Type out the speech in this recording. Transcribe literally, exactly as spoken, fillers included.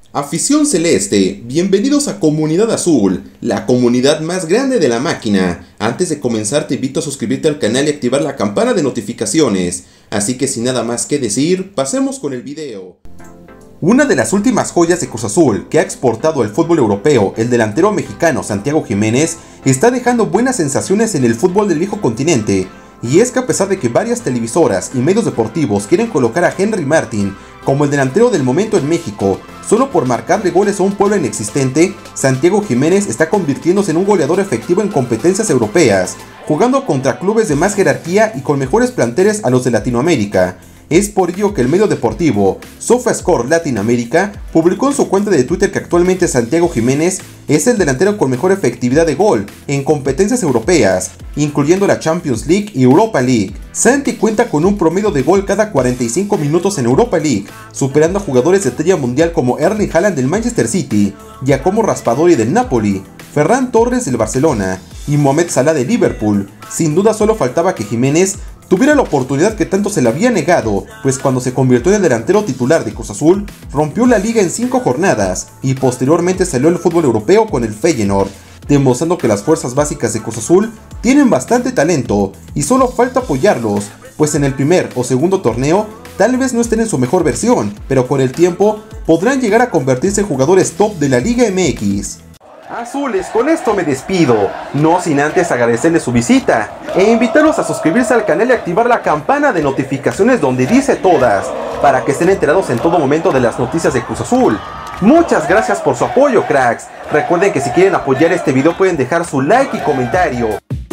Afición celeste, bienvenidos a Comunidad Azul, la comunidad más grande de la máquina. Antes de comenzar te invito a suscribirte al canal y activar la campana de notificaciones. Así que sin nada más que decir, pasemos con el video. Una de las últimas joyas de Cruz Azul que ha exportado el fútbol europeo, el delantero mexicano Santiago Jiménez, está dejando buenas sensaciones en el fútbol del viejo continente. Y es que a pesar de que varias televisoras y medios deportivos quieren colocar a Henry Martin como el delantero del momento en México, solo por marcarle goles a un pueblo inexistente, Santiago Jiménez está convirtiéndose en un goleador efectivo en competencias europeas, jugando contra clubes de más jerarquía y con mejores planteles a los de Latinoamérica. Es por ello que el medio deportivo SofaScore Latinoamérica publicó en su cuenta de Twitter que actualmente Santiago Jiménez es el delantero con mejor efectividad de gol en competencias europeas, incluyendo la Champions League y Europa League. Santi cuenta con un promedio de gol cada cuarenta y cinco minutos en Europa League, superando a jugadores de talla mundial como Erling Haaland del Manchester City, Giacomo Raspadori del Napoli, Ferran Torres del Barcelona y Mohamed Salah de Liverpool. Sin duda solo faltaba que Jiménez tuviera la oportunidad que tanto se le había negado, pues cuando se convirtió en el delantero titular de Cruz Azul, rompió la liga en cinco jornadas y posteriormente salió al fútbol europeo con el Feyenoord, demostrando que las fuerzas básicas de Cruz Azul tienen bastante talento y solo falta apoyarlos, pues en el primer o segundo torneo tal vez no estén en su mejor versión, pero con el tiempo podrán llegar a convertirse en jugadores top de la Liga M X. Azules, con esto me despido, no sin antes agradecerles su visita e invitarlos a suscribirse al canal y activar la campana de notificaciones donde dice todas, para que estén enterados en todo momento de las noticias de Cruz Azul. Muchas gracias por su apoyo, cracks. Recuerden que si quieren apoyar este video pueden dejar su like y comentario.